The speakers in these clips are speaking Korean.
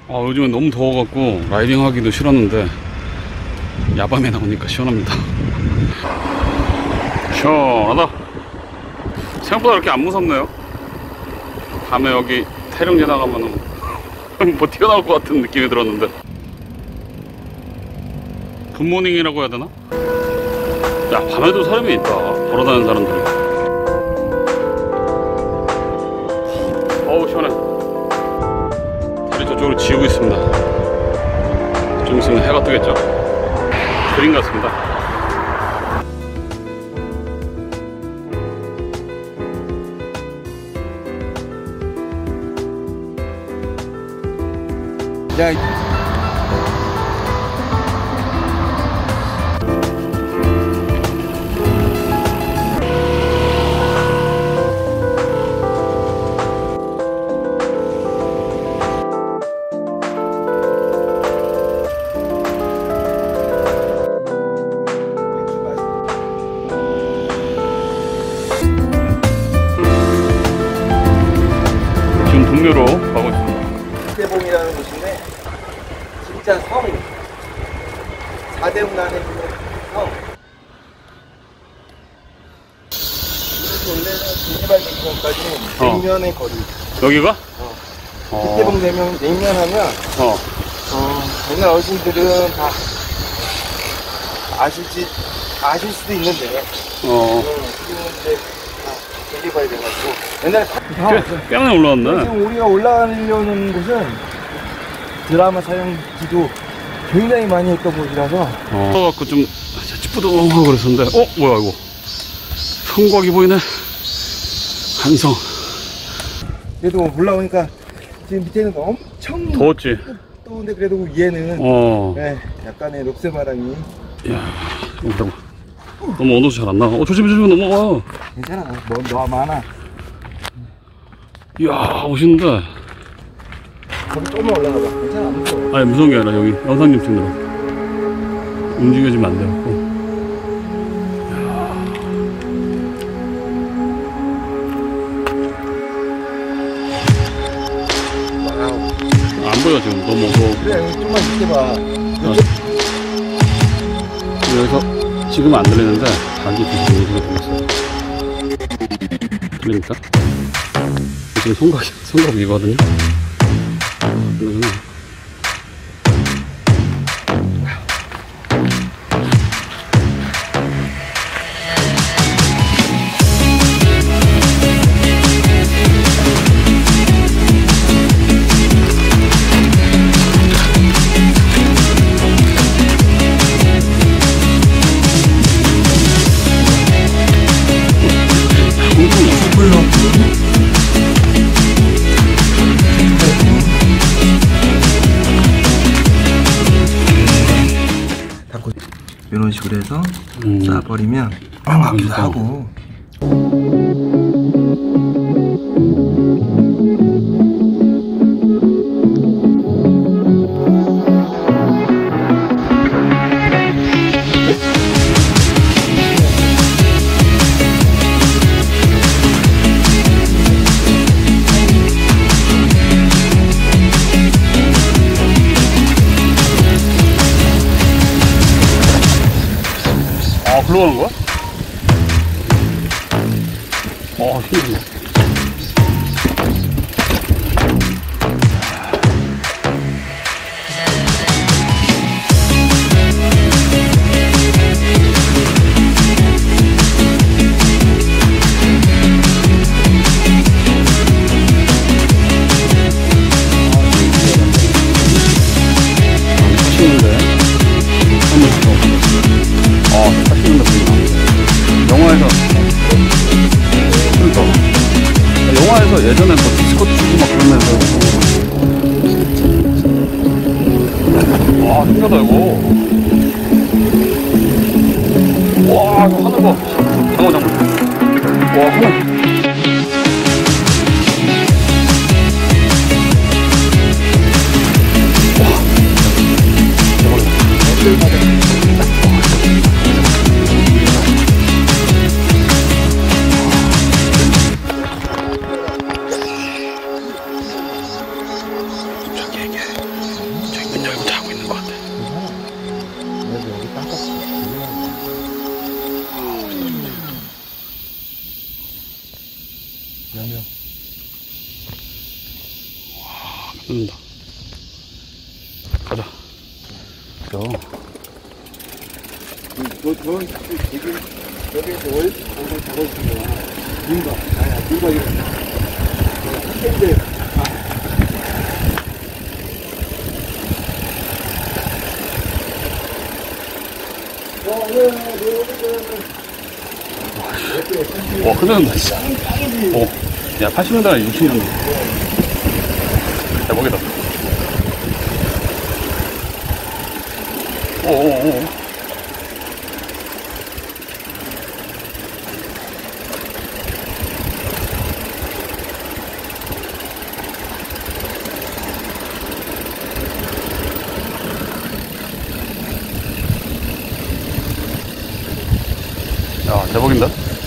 요즘엔 너무 더워갖고 라이딩 하기도 싫었는데 야밤에 나오니까 시원합니다. 시원하다. 생각보다 그렇게 안 무섭네요. 밤에 여기 태릉제 나가면은 뭐 튀어나올 것 같은 느낌이 들었는데. 굿모닝이라고 해야 되나? 야, 밤에도 사람이 있다. 걸어다니는 사람들이. 어우, 시원해. 다리 저쪽으로 지우고 있습니다. 좀 있으면 해가 뜨겠죠? 그림 같습니다. 야. 지금 동묘로 가고 있습니다. 대봉이라는 곳인데 진짜 성 4대문 안에 있는 성. 원래는 진해발전까지 냉면의 거리. 여기가? 대봉 냉면하면 옛날 어르신들은 다 아실 수도 있는데 지금은 이제 되게 봐야 돼가지고 옛날에 뺨에 올라왔네. 지금 우리가 올라가려는 곳은 드라마 촬영지도 굉장히 많이 했던 곳이라서 갖고 좀 찌뿌둥하고 그랬었는데 뭐야 이거 성곽이 보이네. 한성. 그래도 올라오니까 지금 밑에는 엄청 더웠지? 더운데 그래도 위에는 네, 약간의 녹색 바람이. 이야, 이거 너무 온도도 잘 안 나가. 조심해 넘어가. 괜찮아. 너 많아. 이야, 멋있는데. 거기 조금만 올라가봐. 괜찮아. 안 무서워. 아니, 무서운 게 아니라 여기 영상님 찍느라 움직여지면 안 돼갖고. 안 보여 지금. 너무 무서워. 그래, 좀만 밑에 봐. 여기서 지금 안 들리는데 자기 뒤집는 소리가 들렸어요. 들립니까? 지금 성곽이거든요. 그러구나. 이런 식으로 해서 쏴버리면 반갑기도 하고. 글로 가는 거야? 힘들네. 영화에서 예전에 뭐 디스코 추고 막 그러면서 신기하다 이거. 와, 이거 하늘 봐. 장어. 와, 하늘. 뜯는다. 가자. 여기서 월 공간 작업인 거야. 민박. 아니야, 민박이란다. 근데, 와, 흔들린다, 진짜. 야, 80년대나 60년대. 대박이다. 오오오. 야, 대박인데?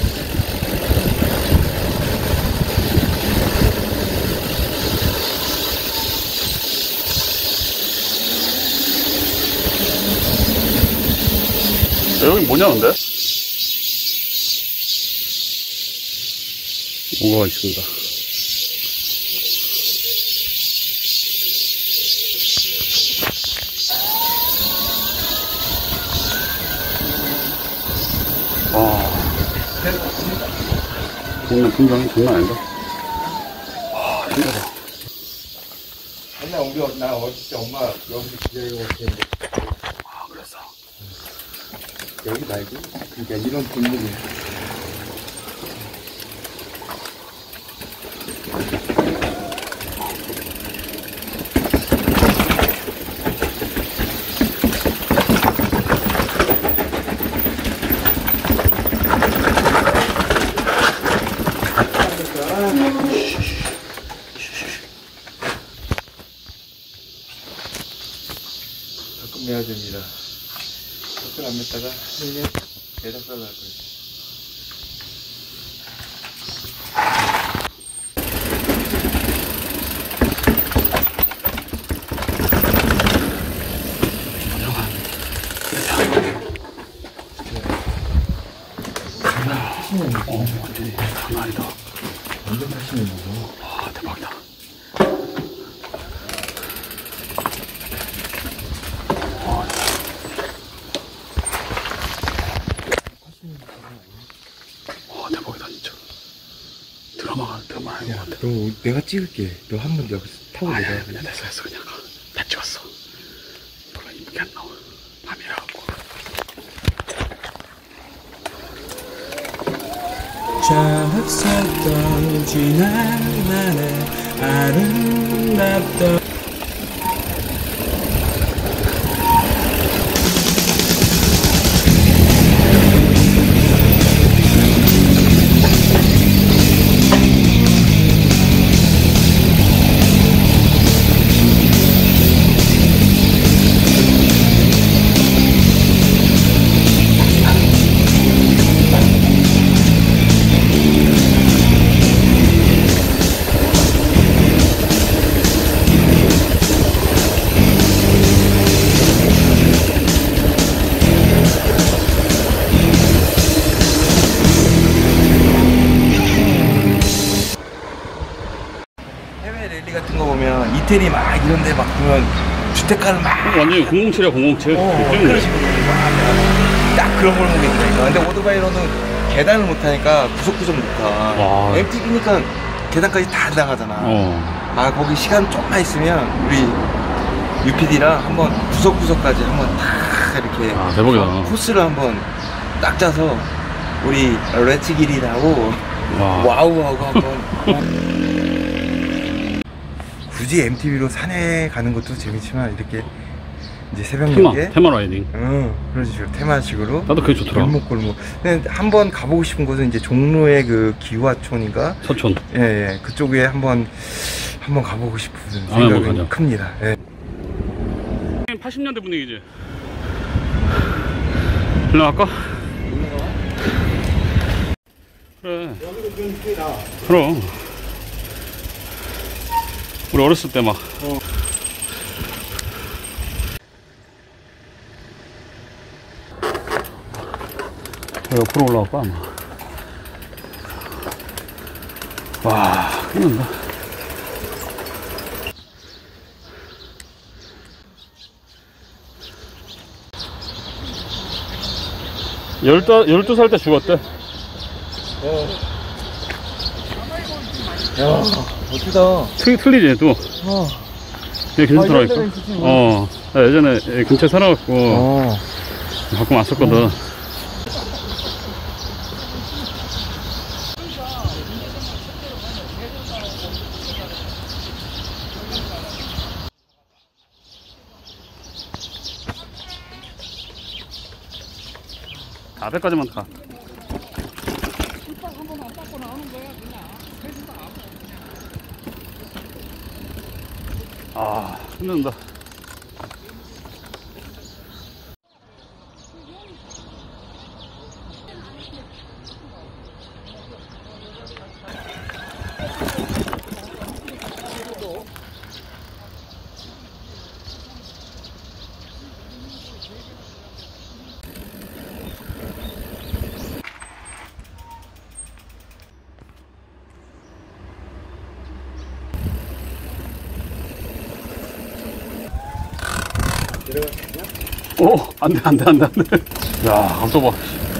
야, 여기 뭐냐, 근데? 뭐가 있습니다. 와. 동네 풍경이 장난 아니다. 와, 신기하다. 옛날 나 어렸을 때 엄마 여기 기다리고 왔는데. 아, 그랬어. 여기 말고, 그러니까 이런 분위기. 가끔 내야 됩니다. 댓글 안 맺다가 이게 대답사가 할 거예요. 완전히 장난 아니다. 완전 80년이고. 와, 대박이다. 와, 대박이다, 진짜. 드라마 아닌 것 같아. 그럼 내가 찍을게. 너 한 번 여기서 타고 내가. 아니야, 그냥 됐어. 그냥 가. 다 찍었어. 별로 이쁘게 안 나와. 밤이라갖고. 작았었던 지난 날의 아름답던 해외 랠리 같은 거 보면 이태리 막 이런 데 막 보면 주택가를 막 완전히 007이야, 007. 그런 식으로 딱 그런 걸 보게 되니까. 근데 오토바이로는 계단을 못 타니까 구석구석 못 타. 와. MTB니까 계단까지 다 나가잖아. 아, 거기 시간 좀만 있으면 우리 UPD랑 한번 구석구석까지 한번 다 이렇게 아, 대박이다. 코스를 한번 딱 짜서 우리 레츠기리라고 와. 와우하고 한번 굳이 MTB로 산에 가는 것도 재밌지만 이렇게 이제 새벽녘에 테마 라이딩. 그런 식으로 테마식으로 나도 그게 좋더라. 골목골목. 근데 한번 가보고 싶은 곳은 이제 종로의 그 기와촌인가? 서촌. 예, 그쪽에 한번 가보고 싶은 다음에 한번 생각이 가자. 큽니다. 예. 80년대 분위기지. 올라갈까? 그래. 여기도 좀 크다. 그럼. 우리 어렸을 때 막. 옆으로 올라갈까, 아마. 와, 큰일난다. 12살 때 죽었대. 야, 멋지다. 틀리지, 또. 얘 근처 이런 살아있고. 데가 있었구나. 나 예전에 얘 근처에 살아갖고 가끔 왔었거든. 앞에까지만 가. 아, 힘든다. 오, 안 돼. 야, 감도 봐.